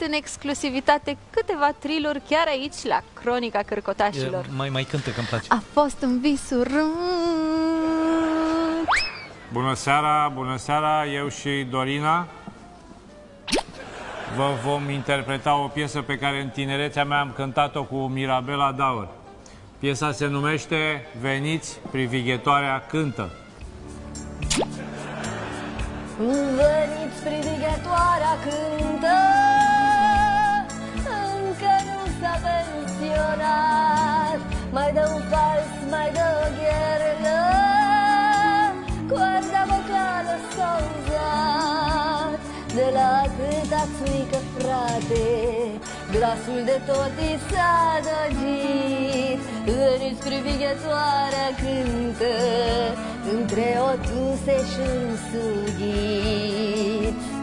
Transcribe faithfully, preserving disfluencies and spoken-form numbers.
în exclusivitate câteva triluri chiar aici, la Cronica Cârcotașilor. Mai, mai cântă, că-mi place. A fost un vis urât. Bună seara, bună seara, eu și Dorina vă vom interpreta o piesă pe care în tinerețea mea am cântat-o cu Mirabela Daur. Piesa se numește Veniți, privighetoarea cântă. Veniți, privighetoarea cântă, încă nu s-a pensionat, mai dă un fals, mai dă o gherlă, coarda vocală s-a uzat, de la câta țuică, frate, glasul de tot i s-a dăgit. Veniți, privighetoarea cântă, între o tuse și un sugit.